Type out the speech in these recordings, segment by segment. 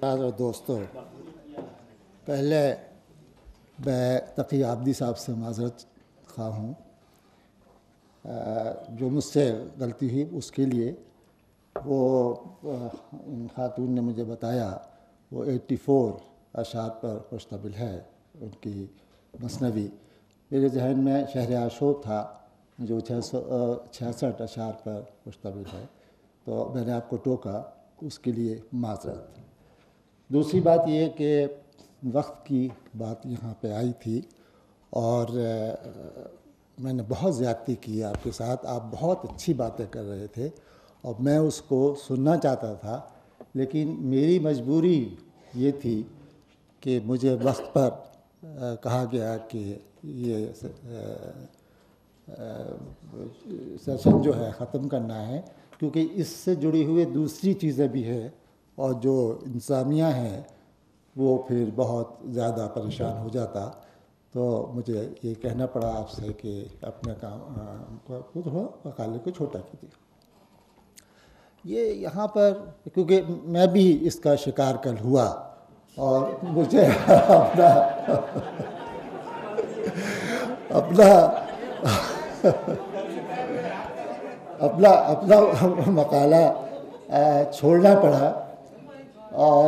اور دوستوں، پہلے میں تقی عابدی صاحب سے معذرت خواہ ہوں، جو مجھ سے غلطی ہوئی اس کے لیے۔ وہ ان خاتون نے مجھے بتایا وہ 84 اشعار پر مشتمل ہے ان کی مثنوی۔ میرے ذہن میں شہر عاشور تھا جو 66 اشعار پر مشتمل ہے، تو میں نے آپ کو ٹوکا، اس کے لیے معذرت۔ دوسری بات یہ کہ وقت کی بات یہاں پہ آئی تھی اور میں نے بہت زیادتی کی آپ کے ساتھ۔ آپ بہت اچھی باتیں کر رہے تھے اور میں اس کو سننا چاہتا تھا، لیکن میری مجبوری یہ تھی کہ مجھے وقت پر کہا گیا کہ یہ سیشن جو ہے ختم کرنا ہے، کیونکہ اس سے جڑی ہوئی دوسری چیزیں بھی ہیں اور جو انتظامیہ ہیں وہ پھر بہت زیادہ پریشان ہو جاتا۔ تو مجھے یہ کہنا پڑا آپ سے کہ اپنے کام کو تھوڑا مقالے کو چھوٹا کیجیے۔ یہ یہاں پر کیونکہ میں بھی اس کا شکار کل ہوا اور مجھے اپنا مقالہ چھوڑنا پڑا، اور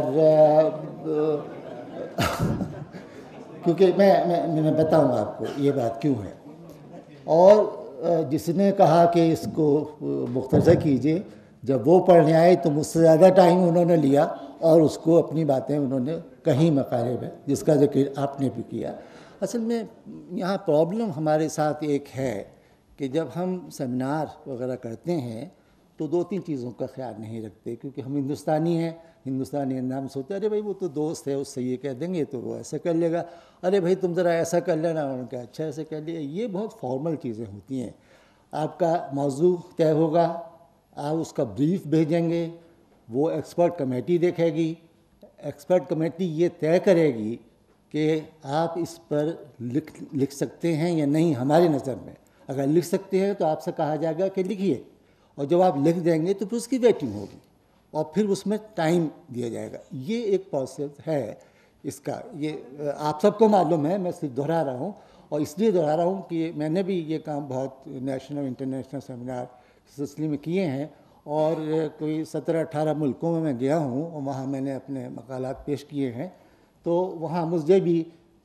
کیونکہ میں بتاؤں گا آپ کو یہ بات کیوں ہے۔ اور جس نے کہا کہ اس کو مختصر کیجیے، جب وہ پڑھنے آئے تو مجھ سے زیادہ ٹائم انہوں نے لیا اور اس کو اپنی باتیں انہوں نے کہیں مقالے میں، جس کا ذکر آپ نے بھی کیا۔ اصل میں یہاں پرابلم ہمارے ساتھ ایک ہے کہ جب ہم سیمینار وغیرہ کرتے ہیں تو 2-3 چیزوں کا خیال نہیں رکھتے، کیونکہ ہم ہندوستانی ہیں، ہندوستانی انداز سوچتے ہیں ارے بھائی وہ تو دوست ہے، اس سے یہ کہہ دیں گے تو وہ ایسا کر لے گا، ارے بھائی تم ذرا ایسا کر لینا، انہوں نے کہا اچھا ایسا کر لیا۔ یہ بہت فارمل چیزیں ہوتی ہیں۔ آپ کا موضوع طے ہوگا، آپ اس کا بریف بھیجیں گے، وہ ایکسپرٹ کمیٹی دیکھے گی، ایکسپرٹ کمیٹی یہ طے کرے گی کہ آپ اس پر لکھ سکتے ہیں یا نہیں۔ ہماری نظر میں اگر لکھ سکتے ہیں تو آپ سے کہا جائے گا کہ لکھیے، اور جب آپ لکھ دیں گے تو پھر اس کی ویٹنگ ہوگی اور پھر اس میں ٹائم دیا جائے گا۔ یہ ایک پروسیس ہے اس کا، یہ آپ سب کو معلوم ہے، میں صرف دہرا رہا ہوں، اور اس لیے دہرا رہا ہوں کہ میں نے بھی یہ کام بہت نیشنل اور انٹرنیشنل سیمینار سلسلے میں کیے ہیں، اور کوئی 17-18 ملکوں میں گیا ہوں اور وہاں میں نے اپنے مقالات پیش کیے ہیں، تو وہاں مجھے بھی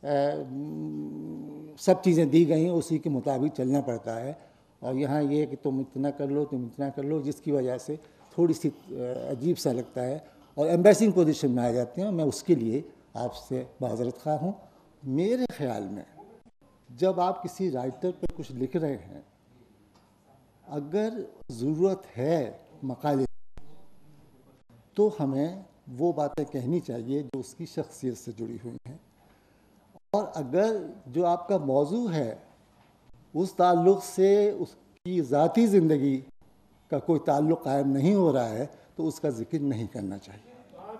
سب چیزیں دی گئیں، اسی کے مطابق چلنا پڑتا ہے۔ اور یہاں یہ کہ تم اتنا کر لو، تم اتنا کر لو، جس کی وجہ سے تھوڑی سی عجیب سا لگتا ہے اور ایمبیسنگ پوزیشن میں آ جاتے ہیں۔ میں اس کے لیے آپ سے معذرت خواہ ہوں۔ میرے خیال میں جب آپ کسی رائٹر پہ کچھ لکھ رہے ہیں، اگر ضرورت ہے مقالے تو ہمیں وہ باتیں کہنی چاہیے جو اس کی شخصیت سے جڑی ہوئی ہیں، اور اگر جو آپ کا موضوع ہے اس تعلق سے اس کی ذاتی زندگی کا کوئی تعلق قائم نہیں ہو رہا ہے تو اس کا ذکر نہیں کرنا چاہیے،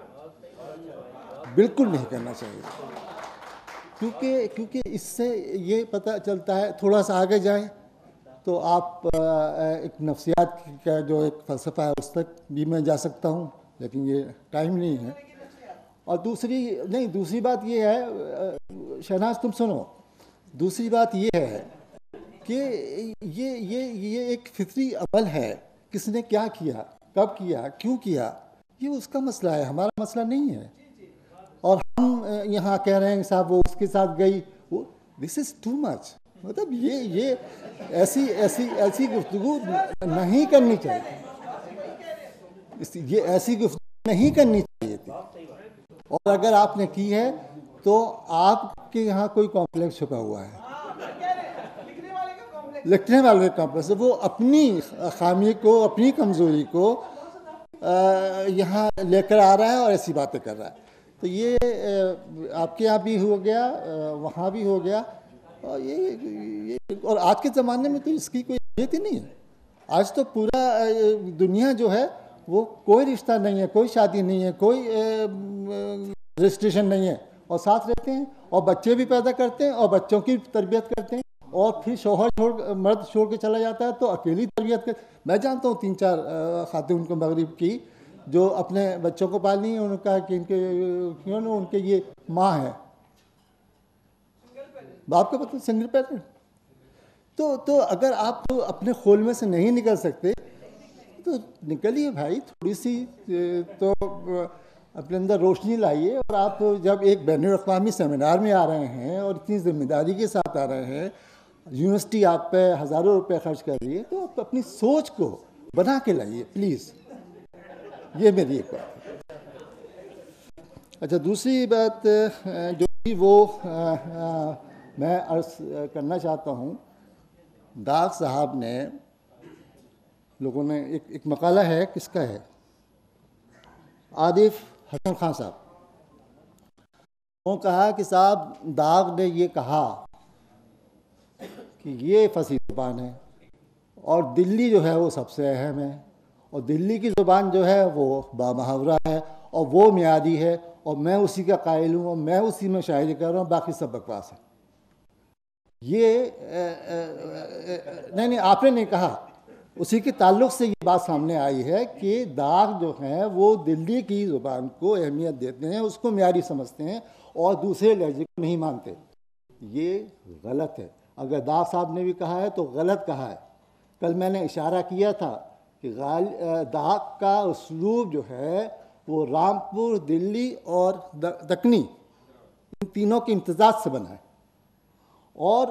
بالکل نہیں کرنا چاہیے، کیونکہ اس سے یہ پتہ چلتا ہے، تھوڑا سا آگے جائیں تو آپ ایک نفسیات کا جو ایک فلسفہ ہے اس تک بھی میں جا سکتا ہوں، لیکن یہ ٹائم نہیں ہے۔ اور دوسری بات یہ ہے، شہناز تم سنو، دوسری بات یہ ہے کہ یہ ایک فطری عمل ہے، کس نے کیا کیا، کب کیا، کیوں کیا، یہ اس کا مسئلہ ہے، ہمارا مسئلہ نہیں ہے۔ اور ہم یہاں کہہ رہے ہیں صاحب وہ اس کے ساتھ گئی، دس از ٹو مچ، مطلب یہ ایسی گفتگو نہیں کرنی چاہیے، یہ ایسی گفتگو نہیں کرنی چاہیے تھی، اور اگر آپ نے کی ہے تو آپ کے یہاں کوئی کمپلیکس چھپا ہوا ہے، لکھنے والے کا کمپلیکس، وہ اپنی خامی کو، اپنی کمزوری کو یہاں لے کر آ رہا ہے اور ایسی باتیں کر رہا ہے۔ تو یہ آپ کے یہاں بھی ہو گیا، وہاں بھی ہو گیا، اور آج کے زمانے میں تو اس کی کوئی اہمیت ہی نہیں ہے۔ آج تو پورا دنیا جو ہے وہ کوئی رشتہ نہیں ہے، کوئی شادی نہیں ہے، کوئی رجسٹریشن نہیں ہے، اور ساتھ رہتے ہیں اور بچے بھی پیدا کرتے ہیں اور بچوں کی تربیت کرتے ہیں، اور پھر شوہر مرد چھوڑ کے چلا جاتا ہے تو اکیلی تربیت کر۔ میں جانتا ہوں 3-4 خاتون کو مغرب کی جو اپنے بچوں کو پالنی ہے انہوں نے کہا کہ ان کے یہ ماں ہے، باپ کا پتہ سنگل پیرنٹ. تو اگر آپ اپنے خول میں سے نہیں نکل سکتے تو نکلیے بھائی، تھوڑی سی تو اپنے اندر روشنی لائیے. اور آپ جب ایک بین الاقوامی سیمینار میں آ رہے ہیں اور اتنی ذمہ داری کے ساتھ آ رہے ہیں، یونیورسٹی آپ پہ ہزاروں روپے خرچ کر رہی ہے، تو آپ اپنی سوچ کو بنا کے لائیے پلیز. یہ میری ایک بات ہے. اچھا، دوسری بات جو بھی وہ میں عرض کرنا چاہتا ہوں، داغ صاحب نے، لوگوں نے ایک مقالہ ہے، کس کا ہے، عارف حسن خان صاحب، وہ کہا کہ صاحب داغ نے یہ کہا کہ یہ فصیح زبان ہے اور دلی جو ہے وہ سب سے اہم ہے، اور دلی کی زبان جو ہے وہ بامحاورہ ہے اور وہ معیاری ہے، اور میں اسی کا قائل ہوں اور میں اسی میں شاعری کر رہا ہوں، باقی سب بکواس ہے. یہ نہیں آپ نے نہیں کہا، اسی کے تعلق سے یہ بات سامنے آئی ہے کہ داغ جو ہیں وہ دلی کی زبان کو اہمیت دیتے ہیں، اس کو معیاری سمجھتے ہیں اور دوسرے لہجے کو نہیں مانتے. یہ غلط ہے. اگر داغ صاحب نے بھی کہا ہے تو غلط کہا ہے. کل میں نے اشارہ کیا تھا کہ داغ کا اسلوب جو ہے وہ رامپور، دلی اور دکنی، ان تینوں کے امتزاج سے بنا ہے. اور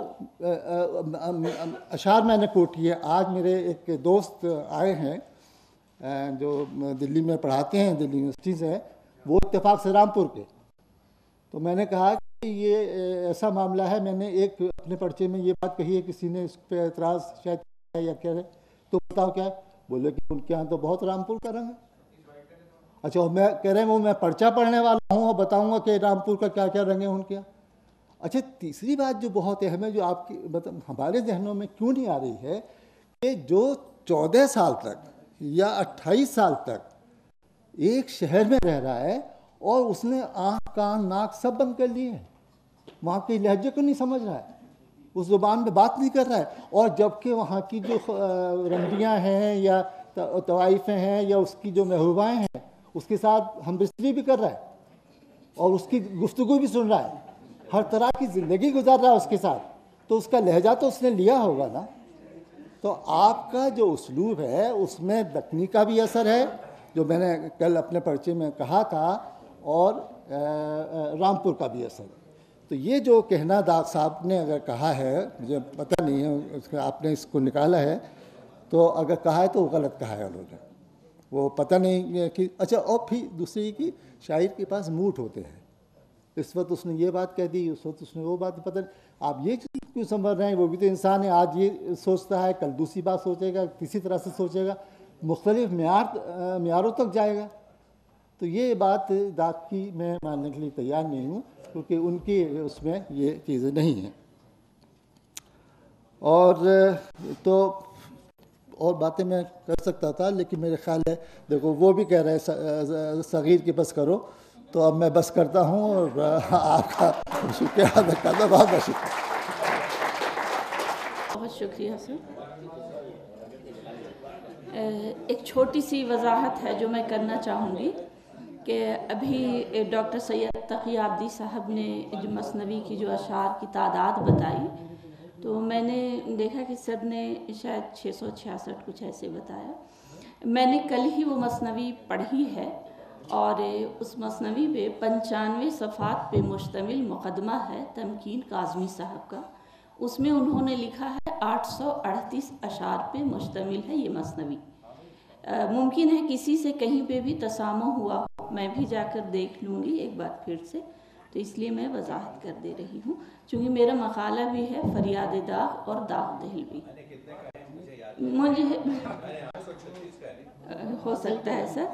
اشعار میں نے کوٹ کیے. آج میرے ایک دوست آئے ہیں جو دلی میں پڑھاتے ہیں، دلی یونیورسٹی سے، وہ اتفاق سے رامپور کے. تو میں نے کہا کہ یہ ایسا معاملہ ہے، میں نے ایک اپنے پرچے میں یہ بات کہی ہے، کسی نے اس پہ اعتراض شاید کیا یا کہہ رہے، تو بتاؤ کیا ہے؟ بولے کہ ان کے یہاں تو بہت رامپور کا رنگ ہے. اچھا، میں کہہ رہے ہیں وہ میں پرچہ پڑھنے والا ہوں اور بتاؤں گا کہ رامپور کا کیا کیا رنگ ہے ان کے یہاں. اچھا، تیسری بات جو بہت اہم ہے، جو آپ کی مطلب ہمارے ذہنوں میں کیوں نہیں آ رہی ہے، کہ جو 14 سال تک یا 28 سال تک ایک شہر میں رہ رہا ہے اور اس نے آنکھ کان ناک سب بند کر لیے ہیں، وہاں کے لہجے کو نہیں سمجھ رہا ہے، اس زبان میں بات نہیں کر رہا ہے، اور جبکہ وہاں کی جو رنڈیاں ہیں یا طوائفیں ہیں یا اس کی جو محبوبائیں ہیں، اس کے ساتھ ہم بستری بھی کر رہا ہے اور اس کی گفتگو بھی سن رہا ہے، ہر طرح کی زندگی گزار رہا ہے اس کے ساتھ، تو اس کا لہجہ تو اس نے لیا ہوگا نا. تو آپ کا جو اسلوب ہے اس میں دکنی کا بھی اثر ہے، جو میں نے کل اپنے پرچے میں کہا تھا، اور رامپور کا بھی اثر ہے. تو یہ جو کہنا داغ صاحب نے اگر کہا ہے، مجھے پتہ نہیں ہے آپ نے اس کو نکالا ہے، تو اگر کہا ہے تو غلط کہا ہے انہوں نے، وہ پتہ نہیں کہ اچھا. اور پھر دوسری کہ شاعر کے پاس موڈ ہوتے ہیں، اس وقت اس نے یہ بات کہہ دی، اس وقت اس نے وہ بات، پتہ نہیں آپ یہ چیز کیوں سمجھ رہے ہیں. وہ بھی تو انسان ہے، آج یہ سوچتا ہے، کل دوسری بات سوچے گا، کسی طرح سے سوچے گا، مختلف معیاروں تک جائے گا. تو یہ بات داغ کی میں ماننے کے لیے تیار نہیں ہوں، کیونکہ ان کی اس میں یہ چیزیں نہیں ہیں. اور تو اور باتیں میں کر سکتا تھا، لیکن میرے خیال ہے دیکھو وہ بھی کہہ رہے ہیں صغیر کی بس کرو، تو اب میں بس کرتا ہوں اور آپ کا شکریہ ادا کرتا ہوں. بہت بہت شکریہ. بہت شکریہ سر. ایک چھوٹی سی وضاحت ہے جو میں کرنا چاہوں گی کہ ابھی ڈاکٹر سید تقی عابدی صاحب نے جو مثنوی کی جو اشعار کی تعداد بتائی، تو میں نے دیکھا کہ سر نے شاید 666 کچھ ایسے بتایا. میں نے کل ہی وہ مثنوی پڑھی ہے، اور اس مثنوی پہ 95 صفحات پہ مشتمل مقدمہ ہے تمکین کاظمی صاحب کا. اس میں انہوں نے لکھا ہے 838 اشعار پہ مشتمل ہے یہ مثنوی. ممکن ہے کسی سے کہیں پہ بھی تسامح ہوا ہو، میں بھی جا کر دیکھ لوں گی ایک بار پھر سے، تو اس لیے میں وضاحت کر دے رہی ہوں، چونکہ میرا مقالہ بھی ہے فریاد داغ اور داغ دہلوی. مجھے ہو سکتا ہے سر.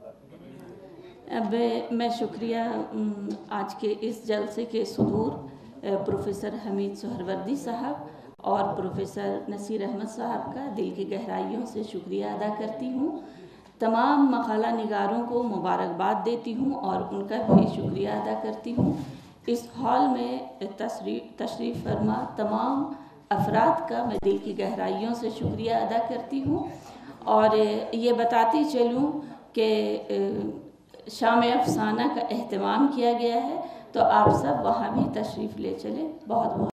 اب میں شکریہ آج کے اس جلسے کے صدور پروفیسر حمید سہروردی صاحب اور پروفیسر نصیر احمد صاحب کا دل کی گہرائیوں سے شکریہ ادا کرتی ہوں. تمام مقالہ نگاروں کو مبارکباد دیتی ہوں اور ان کا بھی شکریہ ادا کرتی ہوں. اس ہال میں تشریف فرما تمام افراد کا میں دل کی گہرائیوں سے شکریہ ادا کرتی ہوں. اور یہ بتاتی چلوں کہ شام افسانہ کا اہتمام کیا گیا ہے، تو آپ سب وہاں بھی تشریف لے چلیں۔ بہت بہت